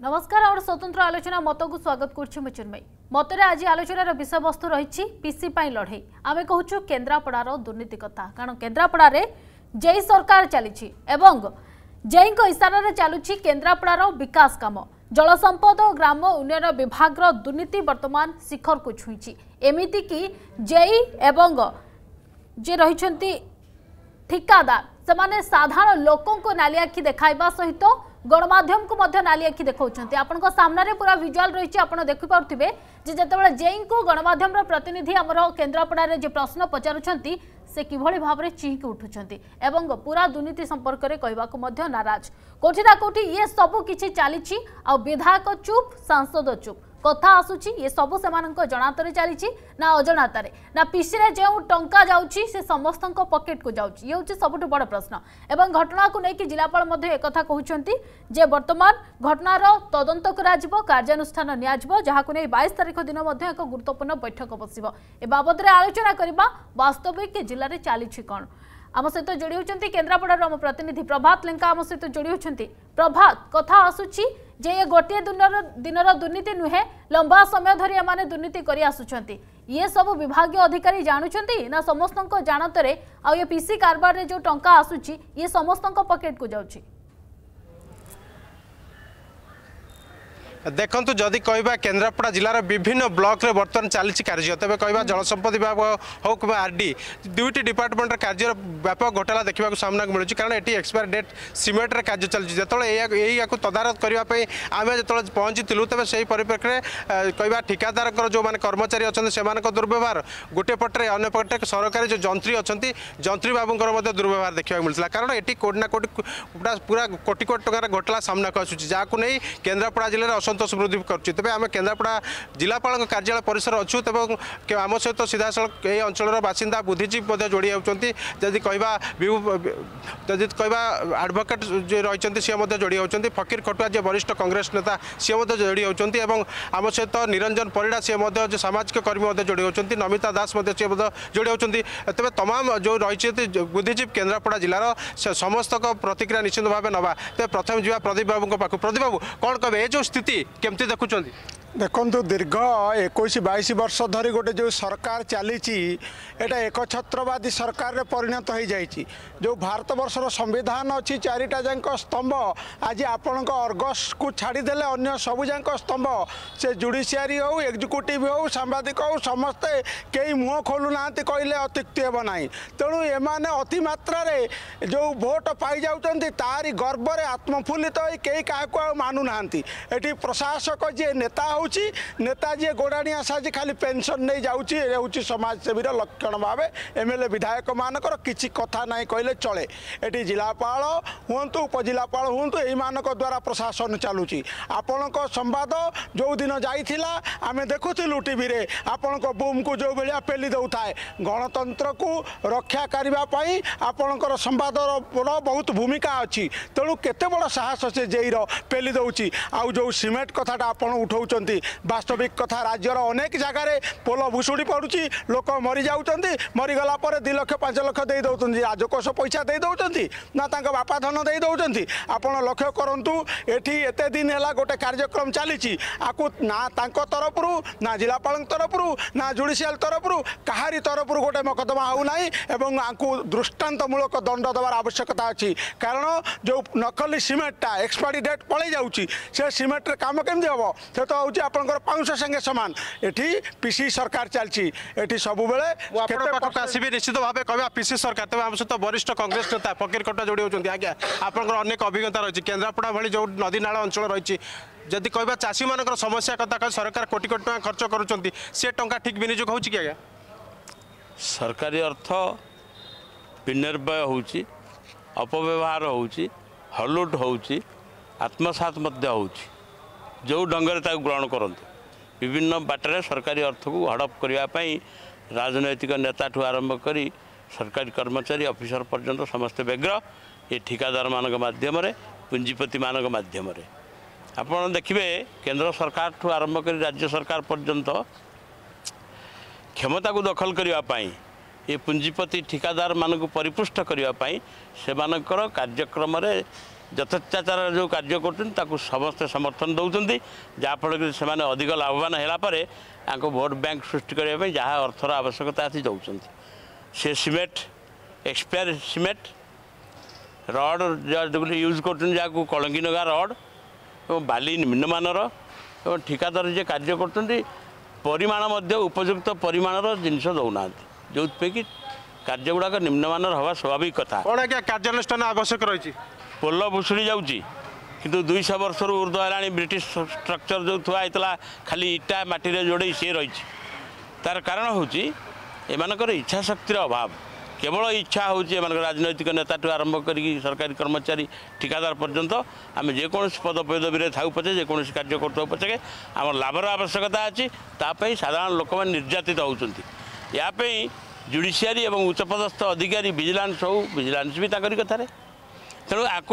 नमस्कार और स्वतंत्र आलोचना मत को स्वागत करुचिन्मयी मतरे आज आलोचनार विषय वस्तु रही पीसी लड़े आम कहूँ केन्द्रापड़ार दुर्नीति कथा कारण केन्द्रापड़ा जेई सरकार चली जेई इशारा चलुची केन्द्रापड़ार विकास काम जलसंपद और ग्राम उन्नयन विभाग दुर्नीति वर्तमान शिखर को छुई एमती कि जेई एवं जे रही ठिकादार से साधारण लोकों को नाली आखि देखाइबा सहित गणमाध्यम को मध्य नाली आखि देखा आपण सामने पूरा विजुआल रही आप देखिपे जिते जेई को गणमाध्यम प्रतिनिधि आमर केन्द्रापड़ा जे प्रश्न पचारुंट से किभली भाव में चिहिकी उठुंट एवं पूरा दुर्नीति संपर्क में कहवाक नाराज कोठी ना कोठी ये सब किछि चली विधायक चुप सांसद चुप कथा आसूची ये सब से जनातरे चली ना अजनातारे ना पीसी रे जो टंका जाउची से समस्त पकेट को जाउची ये हूँ सबुठ बड़ प्रश्न एवं घटना को लेकिन जिलापाल एक कहते जे वर्तमान घटनार तदंत कार्यानुष्ठान नियाजिबो जहाकु नै 22 तारिख दिन एक गुरुत्वपूर्ण बैठक बसिबो ए बाबद आलोचना करबा वास्तविक जिले में चली कौन आम सहित जोड़ी होती केन्द्रापड़ार आम प्रतिनिधि प्रभात लेंका आम सहित जोड़ी होती प्रभात कथा आसूची जे ये गोटे दिनर दुर्नीति नुहे लंबा समय धरी एमाने दुर्नीति करी आसुछंती ये सब विभागीय अधिकारी जानुछंती ना समस्त जानतरे आ ये पीसी कारबार रे जो टंका आसुची ये समस्त पकेट को जाउची देखु जदि कहवा केन्द्रापड़ा जिलार विभिन्न ब्लॉक रे बर्तमान चली कार्य तेज कहवा जलसंपद विभाग हो कि आरडी दुईटी डिपार्टमेंट कार्य व्यापक घोटाला देखा सामना को मिलूँ कारण ये एक्सपायर डेट सीमेंट रे कार्य चलती जो तदारत करने आम जो पहुँची तेज से परिप्रेक्षी में कहवा ठिकादार जो मैंने कर्मचारी अच्छा से दुर्व्यवहार गोटे पटे अन्य पटे सरकारी जो जंत्री अच्छा जंत्री बाबूर दुर्व्यवहार देखा मिलता कारण ये कोटी ना कोटी पूरा कोटी कोटी टकर घोटाला सामना को आसूँ जहाँ नहीं केन्द्रापड़ा जिले असंतोष वृद्धि करुच्ची तेज आम केन्द्रापड़ा जिलापाल कार्यालय परिसर अच्छु तेज आम सहित सीधा सड़क ये अंचल बासिंदा बुद्धिजीवी जोड़ी होती जदि कहवा कहवा आडभोकेट जो रही सी जोड़ी होती फकीर खटुआ जो वरिष्ठ कांग्रेस नेता सी जोड़ी होती आम सहित निरंजन परिड़ा सी जो सामाजिक कर्मी जोड़ी होती नमिता दास सी जोड़ी होती तेज तमाम जो रही बुद्धिजीवी केन्द्रापड़ा जिलार समस्त प्रतिक्रिया निश्चित भाव नवा तेज प्रथम जा प्रदीप बाबू पाख प्रदीप बाबू कौन कहे जो स्थिति केमती देखुं देखु दीर्घ 21-22 वर्ष धरी गोटे जो सरकार चली एकछत्रवादी सरकार रे परिणत हो जाइए जो भारत वर्षर संविधान अच्छी चारिटा जाक स्तंभ आज आपण अर्गस को छाड़देले अन्य सबू जाक स्तंभ से जुडिशियारी हो एग्जिक्यूटिव हो सांबादिक हो समस्ते कई मुह खोलु ना कहले अत्युक्ति हे ना तेणु एमाने अतिमात्रा जो भोट पाई जाउछन्ति तारी गर्व में आत्मफुल्लित हो कई क्या मानु ना एटी प्रशासक जी नेता नेता जी गोड़ाणिया साजी खाली पेंशन नहीं जाऊँगी ये हूँ समाजसेवी लक्षण भाव एमएलए विधायक मानकर किसी कथा ना कहले चले ये जिलापाल हूँ उपजिलापाल हूँ यही द्वारा प्रशासन चलुची आपण संवाद जो दिन जाइथिला आमे देखुलु टीवी रे आपण बूम को जो भाया पेली दौए गणतंत्र को रक्षा करने आपणकर संवाद बहुत भूमिका अच्छी तेणु केते बड़ साहस से जेईर पेली दौची आउ जो सीमेंट कथाटा आपण उठाउछन्ति वास्तविक कथा राज्यर अनेक जगार पोल भुशुड़ी पड़ुची लोक मरी जाउछन्ति मरीगला 2 लाख 5 लाख दे दौरान राजकोष पैसा दे दौरान ना बापा धन दे दौरान आपण लक्ष्य करूँ एटी एत दिन है गोटे कार्यक्रम चली आपको ना तरफ ना जिलापाल तरफ ना जुडिशियल तरफ कहारी तरफ गोटे मकदमा होना आपको दृष्टांतमूलक दंड देवार आवश्यकता अच्छी कारण जो नकली सीमेंटा एक्सपायरी डेट पलि जाऊँगी से सीमेंट काम केमती हम से तो हूँ आपंकर पाउंश संगे सामान एटी पीसी सरकार चलती सब आसबि निश्चित भाव कह पीसी सरकार तेज आम सहित वरिष्ठ कांग्रेस नेता फकीर खटुआ जोड़ी होती आज्ञा आपंकर अनेक अभिज्ञता रही केन्द्रापड़ा भली जो नदी नाला अंचल रही जदि कह चाषी मान समस्या कथा कह सरकार कोटी कोटी टका खर्च करुँच से टंका ठीक विनियोग होगी आज्ञा सरकारी अर्थ विनिर्भय होची अपव्यवहार होची हलुट होची आत्मसात होची जो ढंग से ग्रहण करते विभिन्न बाटर सरकारी अर्थ को हड़प करने राजनैतिक नेता ठू आरंभ कर सरकारी कर्मचारी ऑफिसर पर्यंत समस्त व्यग्र ये ठिकादार मान मध्यम पुंजीपति मान मध्यम आप देखिए केंद्र सरकार ठू आरंभ कर राज्य सरकार पर्यंत क्षमता को दखल करने ये पुंजीपति ठिकादार मान को परिपुष्ट करने से कार्यक्रम ଯଥେଚ୍ଛାଚାର ଯେଉଁ କାର୍ଯ୍ୟ କରୁଛନ୍ତି ତାକୁ ସମସ୍ତେ ସମର୍ଥନ ଦେଉଛନ୍ତି ଯାହାଫଳରେ କି ସେମାନେ ଅଧିକ ଲାଭବାନ ହେଲା ପରେ ତାଙ୍କ ଭୋଟ ବ୍ୟାଙ୍କ ସୃଷ୍ଟି କରିବା ପାଇଁ ଯାହା ଅର୍ଥର ଆବଶ୍ୟକତା ଅଛି ଦେଉଛନ୍ତି। ସେ cement expire cement rod use କରୁଛନ୍ତି ଯାହାକୁ କଳଙ୍ଗିନଗା ରଡ଼ ଏବଂ ବାଲି ନିମ୍ନମାନର ଏବଂ ଠିକାଦାର ଯେ କାର୍ଯ୍ୟ କରୁଛନ୍ତି ପରିମାଣ ମଧ୍ୟ ଉପଯୁକ୍ତ ପରିମାଣର ଜିନିଷ ଦେଉନାହାନ୍ତି ଯେଉଁଥିପାଇଁ କି କାର୍ଯ୍ୟଗୁଡ଼ାକ ନିମ୍ନମାନର ହେବା ସ୍ୱାଭାବିକ କଥା। କ'ଣ ଆଜ୍ଞା କାର୍ଯ୍ୟାନୁଷ୍ଠାନ ଆବଶ୍ୟକ ରହିଛି? ପୋଲ ଭୁଷୁଡ଼ି ଯାଉଛି କିନ୍ତୁ 200 ବର୍ଷରୁ ଉର୍ଦ୍ଧ୍ୱ ହେଲାଣି ବ୍ରିଟିଶ ଷ୍ଟ୍ରକ୍ଚର ଯେଉଁ ଥୁଆ ହେଇଥିଲା ଖାଲି ଇଟା ମାଟିରେ ଯୋଡ଼େଇ ସିଏ ରହିଛି। ତାର କାରଣ ହେଉଛି ଏମାନଙ୍କର ଇଚ୍ଛା ଶକ୍ତିର ଅଭାବ। କେବଳ ଇଚ୍ଛା ହେଉଛି ଏମାନଙ୍କର ରାଜନୈତିକ ନେତାଠୁ ଆରମ୍ଭ କରିକି ସରକାରୀ କର୍ମଚାରୀ ଠିକାଦାର ପର୍ଯ୍ୟନ୍ତ ଆମେ ଯେକୌଣସି ପଦପଦବୀରେ ଥାଉ ପଛେ ଯେକୌଣସି କାର୍ଯ୍ୟ କରୁଥାଉ ପଛକେ ଆମର ଲାଭର ଆବଶ୍ୟକତା ଅଛି ତା ପାଇଁ ସାଧାରଣ ଲୋକମାନେ ନିର୍ଯାତିତ ହେଉଛନ୍ତି। ୟା ପାଇଁ ଜୁଡ଼ିସିଆରୀ ଏବଂ ଉଚ୍ଚପଦସ୍ଥ ଅଧିକାରୀ ଭିଜିଲାନ୍ସ ହେଉ ଭିଜିଲାନ୍ସ ବି ତାଙ୍କରି କଥାରେ ତେଣୁ ଆକୁ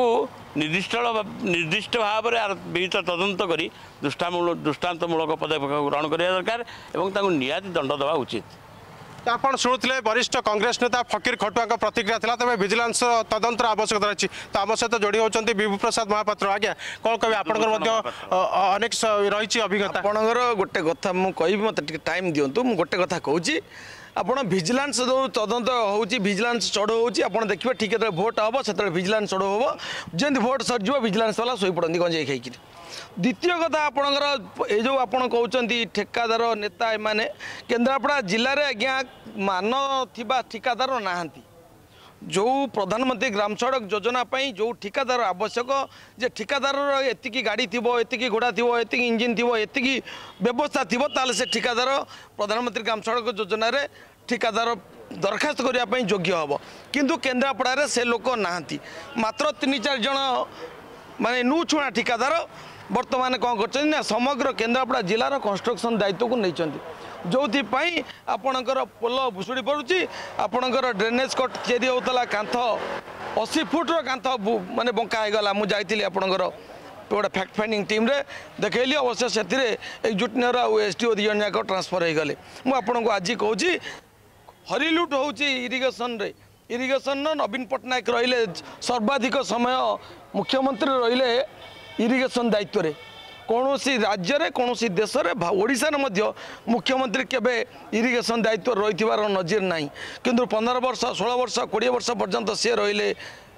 ନିର୍ଦ୍ଦିଷ୍ଟ ଭାବରେ ବିହିତ ତଦନ୍ତ କରି ଦୃଷ୍ଟାନ୍ତମୂଳକ ପଦକ୍ଷେପ ଗ୍ରହଣ କରିବା ଦରକାର ଏବଂ ତାଙ୍କୁ ନିହାତି ଦଣ୍ଡ ଦେବା ଉଚିତ। ଆପଣ ଶୁଣୁଥିଲେ ବରିଷ୍ଠ କଂଗ୍ରେସ ନେତା ଫକୀର ଖଟୁଆଙ୍କ ପ୍ରତିକ୍ରିୟା ଥିଲା। ତେବେ ଭିଜିଲାନ୍ସ ତଦନ୍ତର ଆବଶ୍ୟକତା ରହିଛି। ତ ଆମ ସହିତ ଯୋଡ଼ି ହେଉଛନ୍ତି ବିଭୁ ପ୍ରସାଦ ମହାପାତ୍ର। ଆଜ୍ଞା କ'ଣ କହିବେ? ଆପଣଙ୍କର ମଧ୍ୟ ଅନେକ ରହିଛି ଅଭିଜ୍ଞତା। ଆପଣଙ୍କର ଗୋଟେ କଥା ମୁଁ କହିବି, ମୋତେ ଟିକେ ଟାଇମ୍ ଦିଅନ୍ତୁ। ମୁଁ ଗୋଟେ କଥା କହୁଛି, ଆପଣ ଭିଜିଲାନ୍ସ ଯେଉଁ ତଦନ୍ତ ହେଉଛି ଭିଜିଲାନ୍ସ ଚଢ଼ଉ ହେଉଛି ଆପଣ ଦେଖିବେ ଠିକ୍ ଯେତେବେଳେ ଭୋଟ୍ ହେବ ସେତେବେଳେ ଭିଜିଲାନ୍ସ ଚଢ଼ଉ ହେବ। ଯେମିତି ଭୋଟ୍ ସରିଯିବ ଭିଜିଲାନ୍ସ ବାଲା ଶୋଇପଡ଼ନ୍ତି ଗଞ୍ଜେଇ ଖାଇକିରି। ଦ୍ୱିତୀୟ କଥା ଆପଣଙ୍କର ଏ ଯେଉଁ ଆପଣ କହୁଛନ୍ତି ଠିକାଦାର ନେତା ଏମାନେ କେନ୍ଦ୍ରାପଡ଼ା ଜିଲ୍ଲାରେ ଆଜ୍ଞା ମାନ ଥିବା ଠିକାଦାର ନାହାନ୍ତି। ଯେଉଁ ପ୍ରଧାନମନ୍ତ୍ରୀ ଗ୍ରାମ ସଡ଼କ ଯୋଜନା ପାଇଁ ଯେଉଁ ଠିକାଦାର ଆବଶ୍ୟକ ଯେ ଠିକାଦାରର ଏତିକି ଗାଡ଼ି ଥିବ ଏତିକି ଘୋଡ଼ା ଥିବ ଏତିକି ଇଞ୍ଜିନ୍ ଥିବ ଏତିକି ବ୍ୟବସ୍ଥା ଥିବ ତାହେଲେ ସେ ଠିକାଦାର ପ୍ରଧାନମନ୍ତ୍ରୀ ଗ୍ରାମ ସଡ଼କ ଯୋଜନାରେ ଠିକାଦାର ଦରଖାସ୍ତ କରିବା ପାଇଁ ଯୋଗ୍ୟ ହେବ। କିନ୍ତୁ କେନ୍ଦ୍ରାପଡ଼ାରେ ସେ ଲୋକ ନାହାନ୍ତି। ମାତ୍ର 3-4 ଜଣ ମାନେ ନୁଛୁଣା ଠିକାଦାର ବର୍ତ୍ତମାନ କ'ଣ କରୁଛନ୍ତି ନା ସମଗ୍ର କେନ୍ଦ୍ରାପଡ଼ା ଜିଲ୍ଲାର କନଷ୍ଟ୍ରକ୍ସନ୍ ଦାୟିତ୍ୱକୁ ନେଇଛନ୍ତି। ଯେଉଁଥିପାଇଁ ଆପଣଙ୍କର ପୋଲ ଭୁଷୁଡ଼ି ପଡ଼ୁଛି। ଆପଣଙ୍କର ଡ୍ରେନେଜ୍ କଟ୍ ତିଆରି ହେଉଥିଲା କାନ୍ଥ 80 ଫୁଟର କାନ୍ଥ ମାନେ ବଙ୍କା ହେଇଗଲା। ମୁଁ ଯାଇଥିଲି ଆପଣଙ୍କର ଗୋଟେ ଫ୍ୟାକ୍ଟ ଫାଇଣ୍ଡିଂ ଟିମ୍ରେ ଦେଖେଇଲି। ଅବଶ୍ୟ ସେଥିରେ ଏକ୍ଜିକ୍ୟୁଟିଭର ଆଉ SDO 2 ଜଣ ଯାକ ଟ୍ରାନ୍ସଫର୍ ହେଇଗଲେ। ମୁଁ ଆପଣଙ୍କୁ ଆଜି କହୁଛି ହରିଲୁଟ୍ ହେଉଛି ଇରିଗେସନ୍ରେ। ଇରିଗେସନ୍ର ନବୀନ ପଟ୍ଟନାୟକ ରହିଲେ ସର୍ବାଧିକ ସମୟ ମୁଖ୍ୟମନ୍ତ୍ରୀ ରହିଲେ ଇରିଗେସନ୍ ଦାୟିତ୍ୱରେ। କୌଣସି ରାଜ୍ୟରେ କୌଣସି ଦେଶରେ ଓଡ଼ିଶାରେ ମଧ୍ୟ ମୁଖ୍ୟମନ୍ତ୍ରୀ କେବେ ଇରିଗେସନ୍ ଦାୟିତ୍ୱ ରହିଥିବାର ନଜିର ନାହିଁ। କିନ୍ତୁ 15 ବର୍ଷ 16 ବର୍ଷ 20 ବର୍ଷ ପର୍ଯ୍ୟନ୍ତ ସେ ରହିଲେ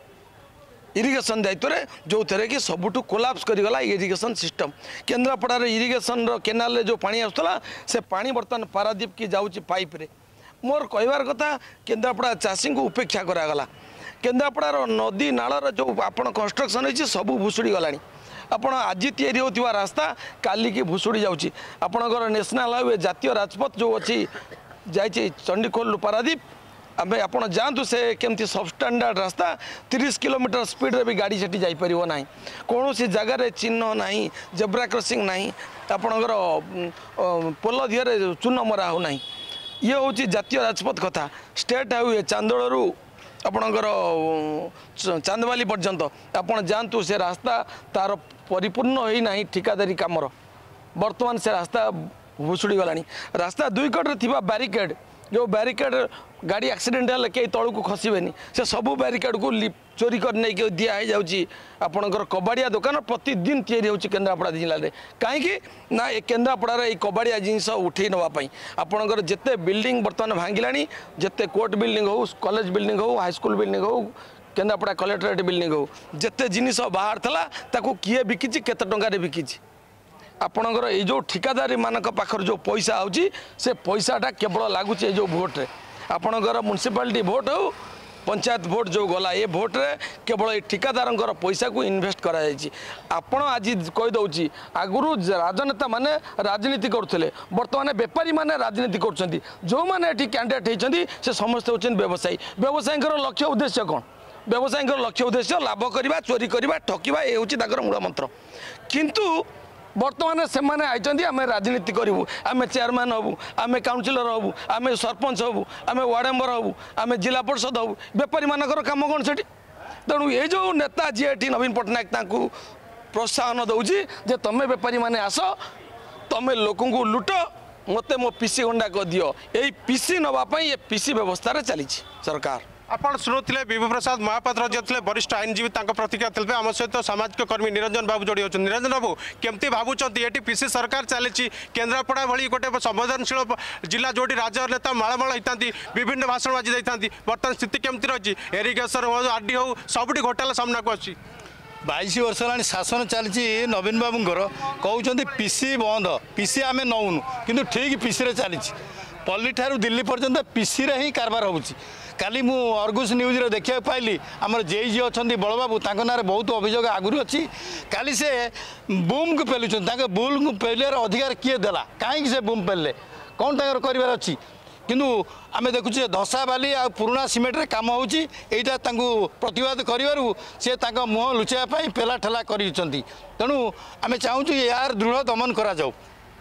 ଇରିଗେସନ୍ ଦାୟିତ୍ୱରେ, ଯେଉଁଥିରେ କି ସବୁଠୁ କୋଲାପ୍ସ କରିଗଲା ଇରିଗେସନ୍ ସିଷ୍ଟମ୍। କେନ୍ଦ୍ରାପଡ଼ାରେ ଇରିଗେସନ୍ର କେନାଲରେ ଯେଉଁ ପାଣି ଆସୁଥିଲା ସେ ପାଣି ବର୍ତ୍ତମାନ ପାରାଦୀପ କି ଯାଉଛି ପାଇପ୍ରେ। ମୋର କହିବାର କଥା କେନ୍ଦ୍ରାପଡ଼ା ଚାଷୀଙ୍କୁ ଉପେକ୍ଷା କରାଗଲା। କେନ୍ଦ୍ରାପଡ଼ାର ନଦୀ ନାଳର ଯେଉଁ ଆପଣ କନଷ୍ଟ୍ରକ୍ସନ୍ ହେଇଛି ସବୁ ଭୁଷୁଡ଼ି ଗଲାଣି। ଆପଣ ଆଜି ତିଆରି ହେଉଥିବା ରାସ୍ତା କାଲିକି ଭୁଷୁଡ଼ି ଯାଉଛି। ଆପଣଙ୍କର ନ୍ୟାସନାଲ୍ ହାଇୱେ ଜାତୀୟ ରାଜପଥ ଯେଉଁ ଅଛି ଯାଇଛି ଚଣ୍ଡିଖୋଲରୁ ପାରାଦୀପ ଆମେ ଆପଣ ଯାଆନ୍ତୁ ସେ କେମିତି ସବଷ୍ଟାଣ୍ଡାର୍ଡ ରାସ୍ତା 30 କିଲୋମିଟର ସ୍ପିଡ଼ରେ ବି ଗାଡ଼ି ସେଠି ଯାଇପାରିବ ନାହିଁ। କୌଣସି ଜାଗାରେ ଚିହ୍ନ ନାହିଁ, ଜେବ୍ରା କ୍ରସିଂ ନାହିଁ, ଆପଣଙ୍କର ପୋଲ ଦିହରେ ଚୂନ ମରା ହେଉନାହିଁ। ଇଏ ହେଉଛି ଜାତୀୟ ରାଜପଥ କଥା। ଷ୍ଟେଟ୍ ହାଇୱେ ଚାନ୍ଦୋଳରୁ ଆପଣଙ୍କର ଚାନ୍ଦବାଲି ପର୍ଯ୍ୟନ୍ତ ଆପଣ ଯାଆନ୍ତୁ ସେ ରାସ୍ତା ତାର ପରିପୂର୍ଣ୍ଣ ହୋଇନାହିଁ ଠିକାଦାରୀ କାମର। ବର୍ତ୍ତମାନ ସେ ରାସ୍ତା ଭୁଷୁଡ଼ି ଗଲାଣି। ରାସ୍ତା 2 କଡ଼ରେ ଥିବା ବ୍ୟାରିକେଡ଼ ଯେଉଁ ବ୍ୟାରିକେଡ଼ ଗାଡ଼ି ଆକ୍ସିଡେଣ୍ଟ ହେଲେ କେହି ତଳକୁ ଖସିବେନି ସେ ସବୁ ବ୍ୟାରିକେଡ଼କୁ ଚୋରି କରି ନେଇକି ଦିଆ ହେଇଯାଉଛି। ଆପଣଙ୍କର କବାଡ଼ିଆ ଦୋକାନ ପ୍ରତିଦିନ ତିଆରି ହେଉଛି କେନ୍ଦ୍ରାପଡ଼ା ଜିଲ୍ଲାରେ। କାହିଁକି ନା ଏ କେନ୍ଦ୍ରାପଡ଼ାରେ ଏଇ କବାଡ଼ିଆ ଜିନିଷ ଉଠେଇ ନେବା ପାଇଁ ଆପଣଙ୍କର ଯେତେ ବିଲ୍ଡିଂ ବର୍ତ୍ତମାନ ଭାଙ୍ଗିଲାଣି, ଯେତେ କୋର୍ଟ ବିଲ୍ଡିଂ ହେଉ, କଲେଜ ବିଲ୍ଡିଂ ହେଉ, ହାଇସ୍କୁଲ ବିଲ୍ଡିଂ ହେଉ, କେନ୍ଦ୍ରାପଡ଼ା କଲେକ୍ଟରେଟ୍ ବିଲ୍ଡିଂ ହେଉ, ଯେତେ ଜିନିଷ ବାହାର ଥିଲା ତାକୁ କିଏ ବିକିଛି, କେତେ ଟଙ୍କାରେ ବିକିଛି। ଆପଣଙ୍କର ଏଇ ଯେଉଁ ଠିକାଦାରୀମାନଙ୍କ ପାଖରେ ଯେଉଁ ପଇସା ହେଉଛି ସେ ପଇସାଟା କେବଳ ଲାଗୁଛି ଏଇ ଯେଉଁ ଭୋଟ୍ରେ। ଆପଣଙ୍କର ମ୍ୟୁନିସିପାଲିଟି ଭୋଟ୍ ହେଉ पंचायत भोट जो गला ये भोट रे केवल ये ठिकादार पैसा को इन्वेस्ट कराଯାଇଛି। आपण आज कहीदे आगुरी राजनेता माने राजनीति करुले बर्तमान बेपारी माने राजनीति कर जो मैंने कैंडिडेट होती से समस्त होती व्यवसायी। व्यवसायी लक्ष्य उद्देश्य कौन? व्यवसायी लक्ष्य उद्देश्य लाभ करवा चोरी करवा ठकिवा ये हूँ मूल मंत्र। किंतु बर्तमान से मैंने आई आम राजनीति करूँ, आम चेयरमैन हबू, आम काउंसिलर हबू, आम सरपंच हबू, आम वार्ड मेंबर हबू, आम जिला परिषद हबू। बेपारी मानकर काम कौन से? तेणु ये जो नेता जी ये नवीन पट्टनायक प्रोत्साहन दौर जे तुम बेपारी मैंने आस तुम लोक लुट मत मो पीसी गंडा कर दियो। ये पीसी नापी ये पीसी व्यवस्था चली सरकार। आपण शुणुले विभु प्रसाद महापात्र जे थे वरिष्ठ आईनजीवी प्रतिक्रिया थे आम सहित सामाजिक कर्मी निरंजन बाबू जोड़ी होती निरंजन बाबू केमती भावुंट ये पीसी सरकार चली केन्द्रापड़ा भली गोटे संवेदनशील जिला जोड़ी राजनेता मालमाल होता विभिन्न भाषण बाजी था बर्तमान स्थिति केमती रही एरिगेशन हो आरडी हो सबुठी घोटाला सामना को अच्छी 22 वर्ष होगा शासन चली नवीन बाबूर कहते पीसी बंद पीसी आम नौनु कि ठीक पीसी चली पल्ली ठारू दिल्ली पर्यंत पीसी रे ही कारबार होउची काली मु अर्गुस न्यूज रे देखिया पाइली हमर जेई अच्छा बड़बाबू ना बहुत अभियोग आगुरी अच्छी काली से बूम को पेलुचन बुल को पेलियार अधिकार किए देला कहीं से बूम पेले कौन तांकर करिवार अच्छी किंतु आम देखुचे धसा बाली आ पुराना सीमेंट रे काम होउची एटा तांकु प्रतिवाद करिवारु से तांका मुह लुचाया पेला ठेला करिसंती तेणु आम चाहूँ यार दृढ़ दमन करा जाऊ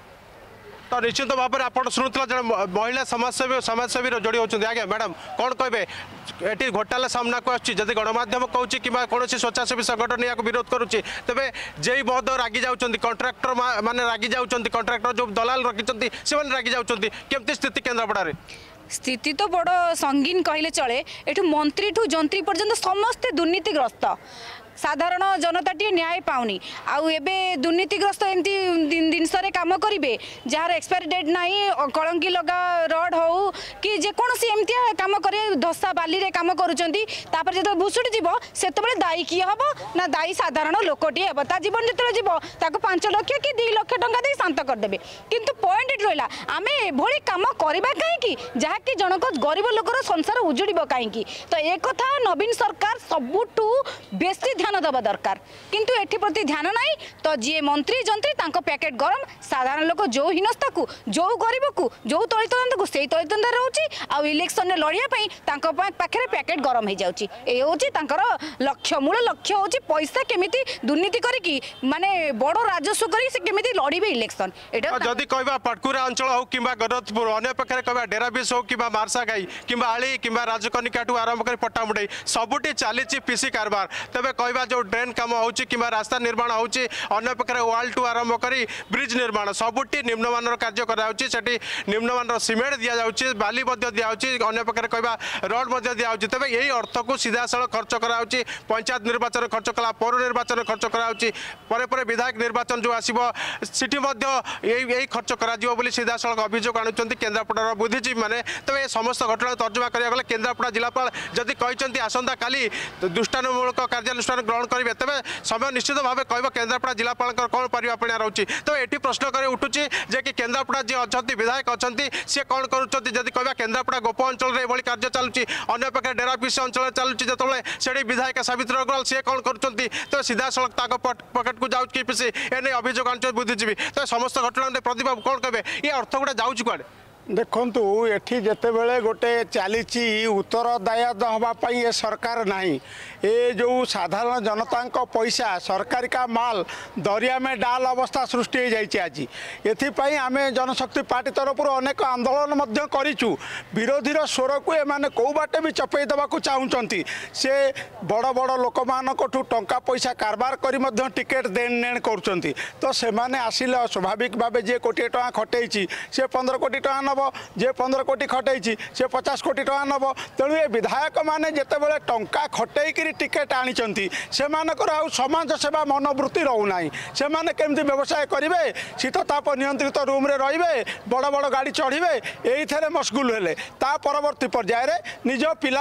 तो निश्चित भाव में आप शुणुला जो महिला समाजसेवी जोड़ी होती आज्ञा मैडम कौन कहे ये घोटाला सामना को आदि गणमाध्यम कहूँ कि कौन स्वेच्छासेवी संगठन या विरोध करुच्ची तेज जे महोदय रागी जाऊँच कंट्राक्टर मैंने रागी जाऊँच कंट्राक्टर जो दलाल रखिंट से रागी जाऊँच केमती स्थिति केन्द्रापड़ा स्थिति तो बड़ संगीन कहले चले एठू मंत्री ठू जंत्री पर्यंत समस्ते दुर्नीतिग्रस्त साधारण जनताटी न्याय पाउनी आउ एबे दुर्नीतिग्रस्त एमती जिनस काम करेंगे जार एक्सपायरी डेट ना कलंकी लगा रड हो कि जेकोसी एमती काम करे धसा बाली रे काम करुँच जो भुशुड़ी जीव से दायी किए हम ना दायी साधारण लोकटी हे ता जीवन जो जीव 5 लाख कि 2 लाख टंका दे शांत करदे किंतु पॉइंट ये रहा आम एभली कम करवा कहीं जहाँकि जनक गरीब लोकर संसार उजुड़ कहीं तो एक कथा नवीन सरकार सबुठू बेसी ध्यान दबा दरकार किंतु एठी प्रति ध्यान नहीं तो जी मंत्री जंत्री तांको पैकेट गरम साधारण लोक जो हिनस्ता को जो गरीब को जो तलितंदा को से तलितंदा रहउची आ इलेक्शन लड़िया पई तांको पाखरे पैकेट गरम हो जाउची ए होची तांकर लक्ष्य मूल लक्ष्य होची पैसा केमिति दुर्नीति करी कि माने बड़ राजस्व करी से केमिति लड़ीबे इलेक्शन एटा जदी कहबा पटकुरा अंचल हो किबा गरजपुर अन्य पाखरे कहबा डेराबिस हो किबा मारसागाई किबा आली किबा राजकनिकाठू आरंभ करी पट्टामुंडई सबुटी चलीची पीसी कारबार तबे कहबा जो ड्रेन काम होची किबा रास्ता निर्माण होची अन्य पाखरे वाल टू आरंभ करी ब्रिज निर्माण सबुटी निम्नमानर कार्य करा होची सेठी निम्नमानर सिमेंट दिया जाउची बाली मध्ये दिया होची अन्य पाखरे कहबा रोड मध्ये दिया होची तबे एही अर्थ को सीधा साल खर्च करा होची पंचायत निर्वाचन खर्च कला पौर निर्वाचन खर्च करा होची परे परे विधायक निर्वाचन जो आसीबो सिटी मध्ये एही खर्च करा जिवो बोली सीधा साल अभियोग आनुचंती केन्द्रापड़ार बुद्धिजीवी माने तबे समस्त घटना तर्जुमा करिया गले केन्द्रापड़ा जिलापाल जदि कहिसंती आसंता काली दृष्टानुमूलक कार्यानुष्ठान ग्रहण करेंगे तेज समय निश्चित भाव कह केन्द्रापड़ा जिलापाल कौन परिवापणिया रोचे तो ये प्रश्न कर उठुची जे कि केन्द्रापड़ा जी अच्छा विधायक अच्छा सी कौन करुँच कह केन्द्रापड़ा गोप अंचल में कार्य चलुची अन्य पाखे डेराबिस अंचल चलुची जो विधायक सावित्री अग्रवाल सी कौन करुँच तो सीधा सड़क पकेट को जाऊँ पीसी एने अभियोग आनुच बुद्धिजीवी तो समस्त घटना प्रतिभा कौन कहे ये अर्थ गुड़ा जाऊँ कड़े देखंतु एठी जेतेबेले गोटे चलीची उत्तरदायित्व हवापाई ये सरकार नहीं ये जो साधारण जनता पैसा सरकारी का माल दरिया में डाल अवस्था सृष्टि हो जाइए आज एथिपाई आम जनशक्ति पार्टी तरफ अनेक आंदोलन करिचु विरोधीर स्वर को एमाने कौ बाटे भी चपई देवाक चाहूँगी से बड़ बड़ लोक मानू टंका पैसा कारबार करी मध्य टिकेट देन नेण करुँच तो से आसिले स्वाभाविक भाव जे कोटी टଙ୍କା खटई से 15 कोटी टଙ୍କା नब जे 15 कोटी खटई से 50 कोटी टଙ୍କା नब तेणु ये विधायक मैंने जितेबाला टंका खटई टिकेट आनी से समाज सेवा मनोवृत्ति रोना से केमती व्यवसाय करेंगे शीतताप नियंत्रित रूम रे रे बड़ बड़ गाड़ी चढ़े ये मशगुल हेले ता परवर्ती पर्यायर निज पिला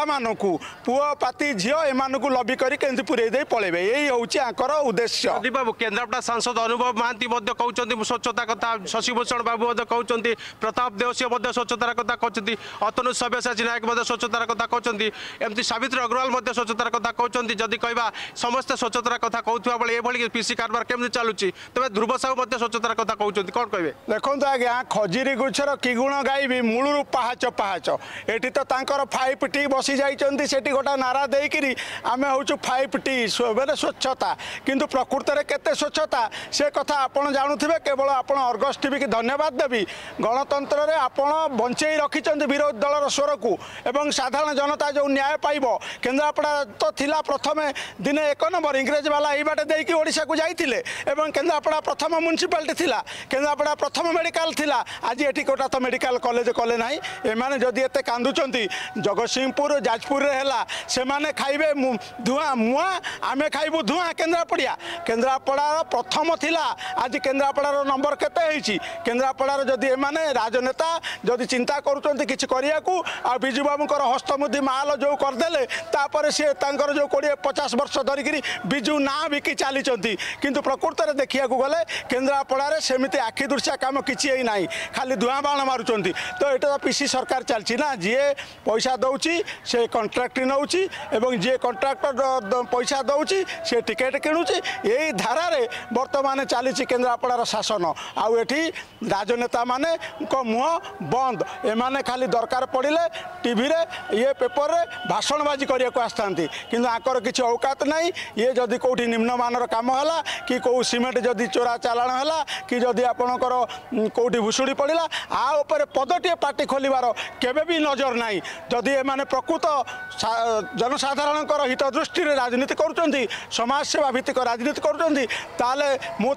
पुओ पाती झील एमानू लबी करके पुरे दे पलैबे यही हूँ उद्देश्य बाबू केन्द्रापड़ा सांसद अनुभव महांती कहते स्वच्छता कथा शशिभूषण बाबू कहते प्रताप देवसी स्वच्छतार कथा कहते अतनु सब्यसाची नायक स्वच्छतार कथा कहते एमती सावित्री अग्रवाल स्वच्छतार कथा कहते जदि कहवा समस्त स्वच्छतार कथा कहता बेले ये पीसी कारबार केमती चलुची तेज ध्रुव साहू स्वच्छतार कथा कहते कौन कहे देखो आज्ञा खजुरी गुच्छर कि गुण गायबी मूलू पाहाच पाहाच एटी तो 5T बसी जाती गोटा नारा देकरी आम हूँ 5T मैंने स्वच्छता किंतु प्रकृत में केते स्वच्छता से कथा आपड़ जानूे केवल आप अर्गस टीवी की धन्यवाद देवी गणतंत्र में आप आपण बंचई रखिंट विरोधी दलर स्वर को एवं साधारण जनता जो न्याय पाइब केन्द्रापड़ा तो थिला प्रथम दिन 1 नंबर इंग्रेज वाला यही बाटे देकी ओडिशा को जाइथिले एवं केन्द्रापड़ा प्रथम म्युनिसिपालिटी थिला केन्द्रापड़ा प्रथम मेडिकल थिला आज एठी कोटा तो मेडिकल कॉलेज कले नाही एमाने जदि एते कांदुचंती जगतसिंहपुर जाजपुर रे हैला से माने खाइबे धुआं मुआ आमे खाइबु धुआं केन्द्रापड़ा प्रथम थिला आज केन्द्रापड़ार नंबर केते होईची केन्द्रापड़ार जदि एमाने राजनेता जदि चिंता करूचंती किछ करिया को आ बिजू बाबूकर हस्तमुद्धि माल जो करदेले तापर से तांकर जो 20-50 वर्ष धरिकी बिजू ना बिकी चली किंतु प्रकृत में देखा गले केन्द्रापड़ा सेमती आखि दृश्या कम किसी ना खाली धुआं बाण मारुंट तो ये तो पीसी सरकार चलती ना जी पैसा दौची से कंट्राक्ट नौची एवं जी कंट्राक्टर पैसा दौची से टिकेट किणुची यही धारा बर्तमान चली केन्द्रापड़ार शासन आउ एटी राजनेता माने मुह बंद एमाने खाली दरकार पड़े टीवी रे ये पेपर रे भाषणबाजी करने को आसता किंतु आकर किसी औकात नहीं ये जदि कौटी निम्नमानर काम है कि कौ सीमेंट जदि चोरा चालाण है कि जदि आपणकर कौटी भुशुड़ी पड़ा आपर पदटे पार्टी खोलिबार केबे भी नजर नहीं जदि एमाने प्रकृत जनसाधारण हित दृष्टि राजनीति करुँच समाज सेवा भित्तिक राजनीति करुँचे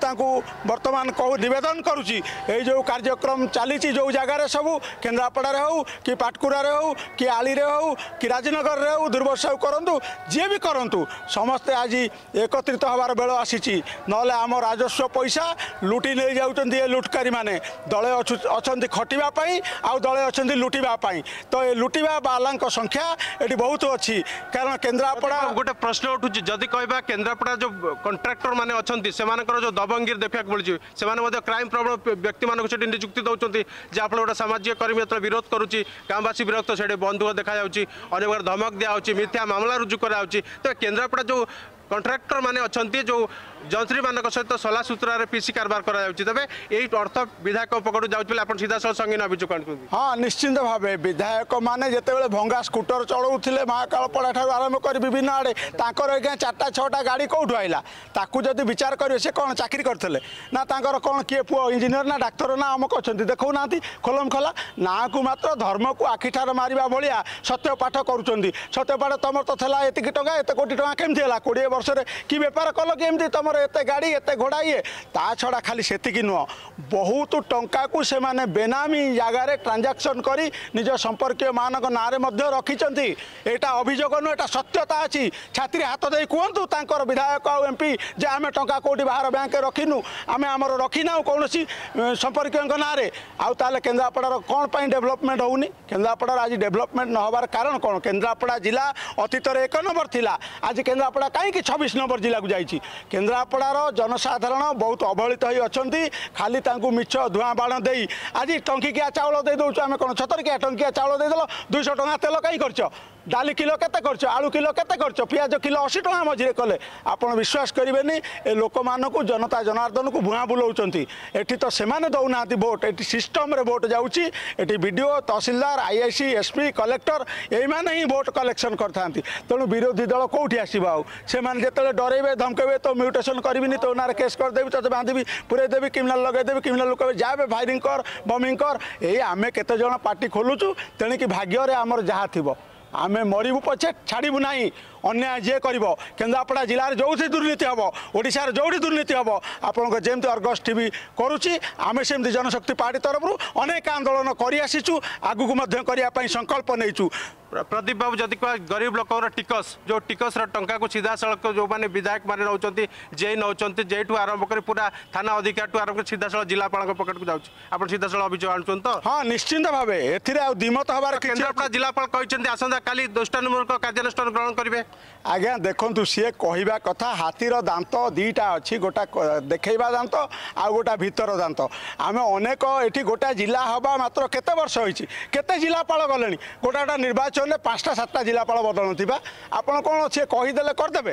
बर्तमान कहू नवेदन करुँची जो कार्यक्रम चली जो जगार सबू केन्द्रापड़ा हो कि पाटकुरा हो कि आली हो कि राजनगर हो दुर्व्यवसाय करूँ जी भी करूँ समस्ते आज एकत्रित हबार बेल आसी ना आम राजस्व पैसा लुटी नहीं जाऊँ ये लुटकारी मैंने दले अच्छा खटापी आउ दले अच्छा लुटापी तो ये लुटा बाला संख्या ये बहुत अच्छी कारण केन्द्रापड़ा गोटे प्रश्न उठू जदि कहवा केन्द्रापड़ा जो कंट्राक्टर मैंने अच्छा से जो दबंगिर देखा मिली से क्राइम प्रवण व्यक्ति मानक निजुक्ति दौरान जे आप गोटे सामाजिक कर्मी जो विरोध करुच्ची गाँववासी विरक्त से बंधुक देखा अनेक धमक दिया मिथ्या मामला रुजु करा तो केन्द्रापड़ा जो कंट्राक्टर माने अच्छी जो जंत्री मान सहित सला सूत्र पीसी कारबार करा तेज यही अर्थ विधायक पकड़ जाऊँ सीधा साल संगीन अभियोग आनुंट हाँ निश्चिंत भाव विधायक मैंने जिते भंगा स्कूटर चलाऊे महाकालपड़ा ठार आरंभ कर विभिन्न आड़े तांकर 4-6टा गाड़ी कौटू आइला ताकू जदि विचार करेंगे से कौन चाकरी करते ना तांकर कौन किए पुओ इंजीनियर ना डाक्तर ना अमुक अच्छा देखो ना खोलम खोला ना को मात्र धर्म को आखिठार मारिबा भलिया सत्य पाठ करुँच सत्य पाठ तुम तो था एत टका एत कोटी टका केमती है 20 वर्ष कि बेपार कल केमती तुम एत गाड़ी एत घोड़ा ये ता छड़ा खाली सेतिकी नुह बहुत टंका को से माने बेनामी जगार ट्रांजाक्शन करी निज संपर्कीय मानक नारे मध्य रखिंट यहाँ अभियोग नुह एटा सत्यता अच्छी छात्री हाथ दे कहतु तांकर विधायक आ एमपी जे आम टंका कौटी बाहर बैंक रखिनु आम आमर रखिना कौन संपर्कीय नारे आउ ताले केन्द्रापड़ार कौन पाई डेभलपमेंट होनी केन्द्रापड़ार आज डेभलपमेंट न होबार कारण कौन केन्द्रापड़ा जिला अतीत 1 नंबर थिला आज केन्द्रापड़ा कहीं 26 नंबर जिला को जाइए केन्द्रापड़ार जनसाधारण बहुत अवहेलित हो अच्छा खाली मिछ धुआं बाण दे आज टंकिकिया चाउल दे दौर आम कौन 70 टंकिया चाउल देदेल 200 टଙ୍କା तेल कहीं कर डाली किलो केते खर्च आलू किलो केते खर्च पियाज किलो 80 टଙ୍କା मझे कले आपण विश्वास करेंगे ए लोक मानक जनता जनार्दन को भुआ बुलाऊँ एटी तो सेमाने दौना भोट ये सिस्टम रे भोट जाऊँगी ये BDO tehsildar IIC SP collector यही ही भोट कलेक्शन करता तेणु विरोधी दल कौटी आसो से जो डरेबे धमकेबे तो म्यूटेशन करी तो ना केस करदेवी तो बांधि पुरेदेवी क्रिमिनाल लगेदेवी क्रिमिनाल लोक जाए फायरिंग कर बमिंग कर ये आम केते जन पार्टी खोलुचु तेणिक भाग्य आमर जहाँ थी आमे मरबू पछे छाड़ू ना अन्याय जे कर केन्द्रापड़ा जिले जो दुर्नीति हम ओडार जो दुर्नीति हम आपंक जमी अर्गस टीवी करुच्ची आम सेमती जनशक्ति पार्टी तरफ अनेक आंदोलन कर आगू करने संकल्प नहींचु प्रदीप बाबू जदि गरीब लोकर टिकस जो टिकस टंका को सीधा सड़क जो मैंने विधायक मैंने नौ जे नौ जेठू आरंभ कर पूरा थाना अधिकार आरंभ कर सीधा सड़क जिलापाल पकेट को जाऊँ सीधा सड़क अभियोग आनुंट तो हाँ निश्चिंत भाव एमत हबार केन्द्रापड़ा जिलापाल कहते आसंता काली दृष्टानुमूलक कार्यानुष्ठान ग्रहण करेंगे आज्ञा देखु सी कहवा कथा हाथीर दांत 2टा अच्छी गोटा देखा दांत आ गोटा भितर दांत आम अनेक ये गोटा जिला हवा मात्र केते वर्ष होती केते जिलापाल गले गोटा निर्वाचन में 5टा-7टा जिलापाल बदलू थी आपड़ कौन सी कहीदेले करदे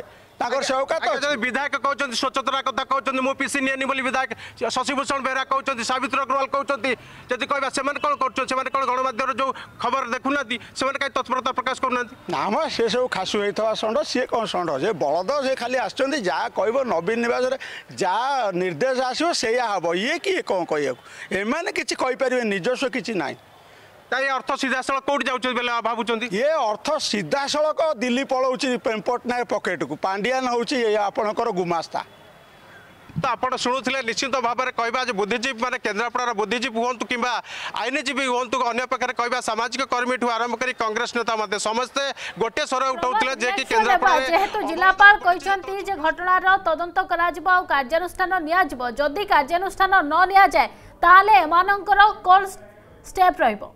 विधायक कहते स्वच्छता कथा कहते मो पीसी नियनी बोली विधायक शशिभूषण बेहरा कहते सावित्री अग्रवाल कहते जब कहवा से कौन कर गणमाध्यम जो खबर देखुना से कहीं तत्परता प्रकाश करना ना से सब खासु होता षंड सी कौन षंड से बलद से खाली आसुँच जहाँ कह नवीन निवास जहाँ निर्देश आसो से हम ये किए कौन कह एम कि निजस्व किसी ना अर्थ सीधा सड़क कौट जाऊँ भावुं ये अर्थ सीधा सड़क दिल्ली पलाऊँ पट्टनायक पकेट को पांडियान हूँ आपणकर गुमास्ता तो आप शुणुले निश्चित भाव में कहवा बुद्धिजीवी मैंने केन्द्रापड़ार बुद्धिजीवी हूँ कि आईनजीवी हूँ अन्य पाखे कहवा सामाजिक कर्मी ठू आरंभ कर कांग्रेस नेता समस्ते गोटे स्वर उठाउथिले जे कि जेहेतु जिलापाल कहते जे घटनार तदंत करा कार्यानुष्ठान नियाजिबो जदि कार्यानुष्ठान न निया जाए ताले एमानंकर कोन स्टेप रहिबो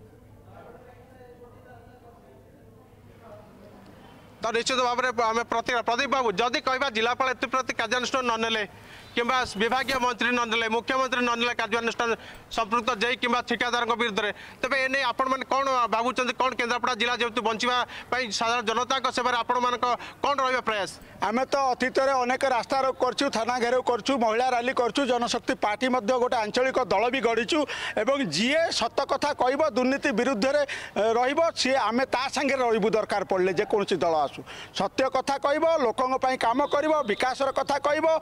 तो निश्चित भाव में आम प्रदीप बाबू जदि कहवा जिलापाल एप्रति कार्यानुष्ठान न नेले किंबा विभाग मंत्री ननेले मुख्यमंत्री ननेले कार्यानुष्ठान संपृक्त जय कि ठिकादार विरुद्ध में तेज एने आपण मैंने कौन भावुं कौन केन्द्रापड़ा जिला जेहतु बंचाई साधारण जनता सेवा आपण मान कौन रहा प्रयास आम तो अतीत में अनेक रास्ता रोक करूँ थाना घेराव करूँ महिला रैली करूँ जनशक्ति पार्टी गोटे आंचलिक दल भी गढ़ीचु एवं जीए सत कथा कह दुर्नीति विरुद्ध रे आम ता सांगे रही दरकार पड़े जेकोसी दल आसू सत्य कथा कह लोकों काम कर विकासर कथा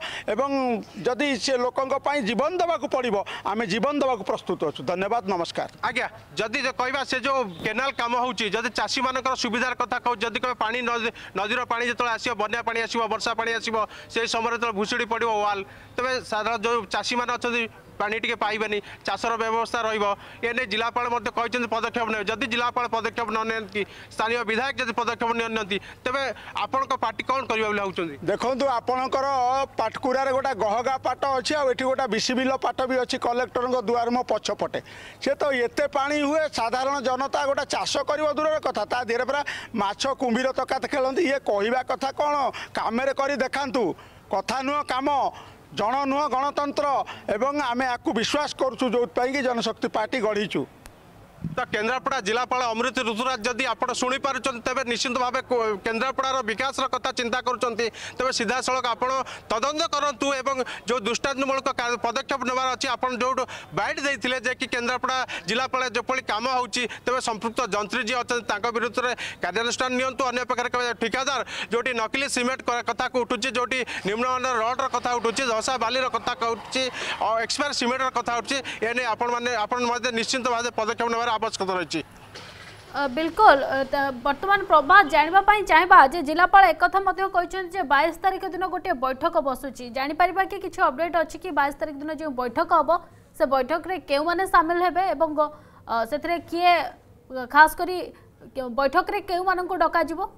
कह जदि से लोकों जीवन देवाक पड़ो आम जीवन देवाक प्रस्तुत अच्छु धन्यवाद नमस्कार आज्ञा जदि कहवा से जो केनाल कम होती चाषी मान सुविधार कथा कहूँ जदि कह पानी नदीर पानी जो आसो बन्या पानी आसो वर्षा पानी आसो से समय जो भुशुड़ी पड़ो वाल तेज साधारण जो चाषी मैंने अच्छा पानी टी पाइबे चाषर व्यवस्था रही जिलापाल पदक्षेप ने जदि जिलापाल पदक्षेप नि स्थानीय विधायक जब पदक्षेप नि तेरे आपण पार्टी कौन कर देखो आपणकर पाटकुरार गोटा गहगा पाट अच्छी आठ गोटा विशिबिल पाट भी अच्छी कलेक्टर दुआर मो पछपटे से तो एत पानी हुए साधारण जनता गोटा चाष कर दूर कथा ता देहरे पूरा माछ कुंभीर तकात खेलती ये कहवा कथा कौन काम कर देखातु कथा नुह काम जन नुह गणतंत्र एवं आम आपको विश्वास करूँ जो जनशक्ति पार्टी गढ़ीचु तो केन्द्रापड़ा जिलापाल अमृत ऋतुराज जदि आप शुणी पारे निश्चित भाव केन्द्रापड़ार विकास कथा चिंता करें सीधा सड़क आप तदंत करूँ एवं जो दृष्टान्तमूलक पदक्षेप नेबार अच्छी आप जो बाइट देते जे कि केन्द्रापड़ा जिलापाल जोपरी कम होती संपृक्त जंत्री जी अच्छा विरुद्ध में कार्यानुष्ठान नियंतु अन्य पाखे ठिकादार जो नकली सीमेंट कथा को उठुची जो निम्नमान रड्र कथा उठुची दशा बाली कथा उठुची एक्सपायर सीमेंटर कथा उठुची एने आप निश्चित भाव पदक्षेप नेबार आवश्यकता रही बिल्कुल वर्तमान प्रभात जानापी चाहवा जे जिलापाल एक 22 तारिख दिन गोटे बैठक बसुची जापर कि किसी अपडेट अच्छी कि 22 तारिख दिन जो बैठक हम से बैठक रे केउ माने शामिल हेबे एवं से किए खास करी बैठक रे केउ मानन को डका जिवो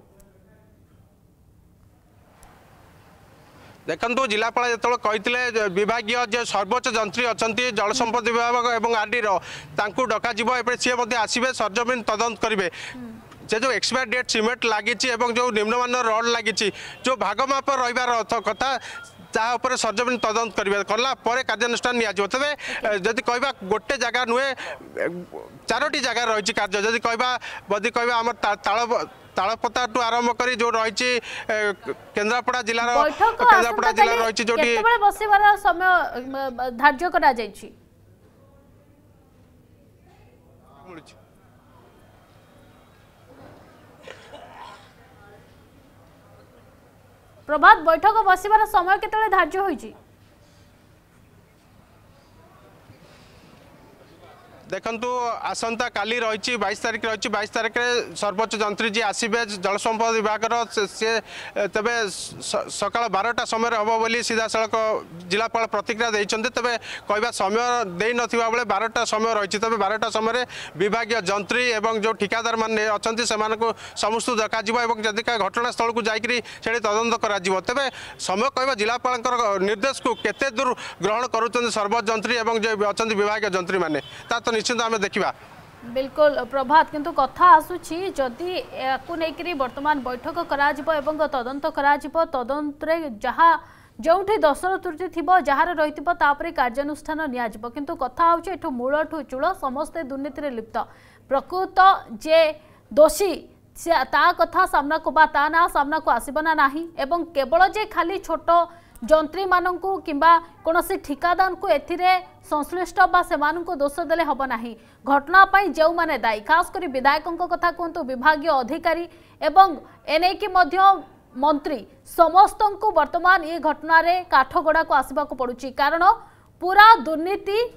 देखो जिलापाल जो कहते विभाग जो सर्वोच्च जंत्री अच्छा जल संपद विभाग और आरडी डक सी आसवे सरजमीन तदंत करेंगे से जो एक्सपायर डेट सीमेंट लगी जो निम्नमान रड लगी जो भागमाप रही कथा तापर सरजमीन तदंत करेंगे कलापर कार्यानुष्ठान नियाजिबो जदि कहवा गोटे जगह नुहे 4टी जगह रही कार्य जदि कहवा आम तालपता टू आरंभ कर जो रही केन्द्रापड़ा जिलार केन्द्रापड़ा जिला रही जो बसबार समय धार्य करा जायछि प्रभात बैठक बसबार समय केतले धार्य होइछि देखु आसंता काली रही 22 तारिख रही 22 तारिख में सर्वोच्च जंत्री जी आसवे जल संपद विभाग से तेरे सकाल 12टा समय हम बोली सीधा सड़क जिलापाल प्रतिक्रिया देते तेरे कहवा समय दे ना बेले 12टा समय रही तेज 12टा समय विभाग जंत्री एवं जो ठिकादार मैंने अच्छा से समस्त डक जदि घटनास्थल को जाकरी तदंत कर तेज समय कहवा जिलापाल निर्देश को केते दूर ग्रहण करुँच सर्वोच्च जंत्री एवं जो अच्छा विभाग जंत्री मैंने तो निश्चित आम देखा बिल्कुल प्रभात किंतु कथा आसुची जदि याकू नेकरी वर्तमान बैठक करा जिवो एवं तदंत करा जिवो तदंत रे जहा जोठी दोषर त्रुटि थिबो जहार रहिथिबो तापरे कार्यानुष्ठान निया जिवो किंतु कथा होची एठो मूलठू चूल समस्ते दुर्नीति रे लिप्त प्रकृत जे दोषी ता कथा सामना को बा ता ना सामना को आसीबना नाही एवं केवल जे खाली छोट जंत्री मानू किंबा कोनोसी ठिकादार को एथिरे संश्लिष्ट बा सेमाननको दोष देले हब नाही घटना पई जेउ माने दायी खास करी विधायकों कथा कहतु विभागीय अधिकारी एवं एने की मध्य मंत्री समस्त को वर्तमान ये घटना रे काठगोड़ा को आसबा को पड़ुची कारण पूरा दुर्नीति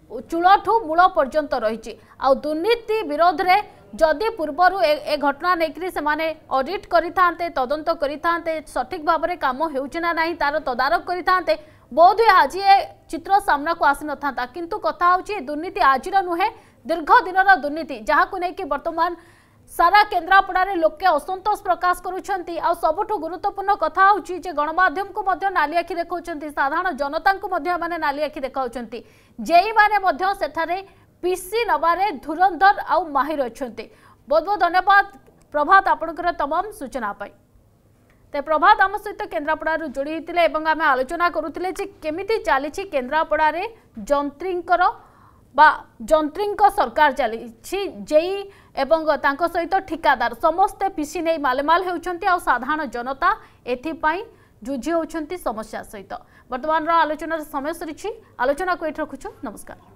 चूलठू मूल पर्यंत रही आ दुर्नीति विरोध रे जदि पूर्वर ए घटना नहीं से ऑडिट करें तदंत करें सठिक भाव में कम होना ना तार तदारख करें बोध आज ये चित्र सामना को आसी नथा किंतु कथा हूँ दुर्नीति आज नुहे दीर्घ दिन दुर्नीति जहाँ को लेकिन बर्तमान सारा केन्द्रापड़ा लोके असंतोष प्रकाश करुँच आ सबुठ गुरुत्वपूर्ण कथा हूँ गणमाध्यम को नाली आखि देखा साधारण जनता को नाली आखि देखा जेई मैंने सेठारे पीसी नबारे धुरंधर आउ माहिर अच्छा बहुत बहुत धन्यवाद प्रभात आपणकर तमाम सूचना पाई ते प्रभात आम सहित केन्द्रापड़ा जोड़ी होते आम आलोचना करुले केमिति चली केन्द्रापड़ा जंत्रींकर जंत्रींक सरकार चली जेई एवं तांको सहित ठिकादार समस्ते पीसी नहीं मालेमाल होउछंती आ साधारण जनता एथिपाई जुझी होउछंती समस्या सहित वर्तमान आलोचना समय सरी आलोचना को एठ रखुछु नमस्कार।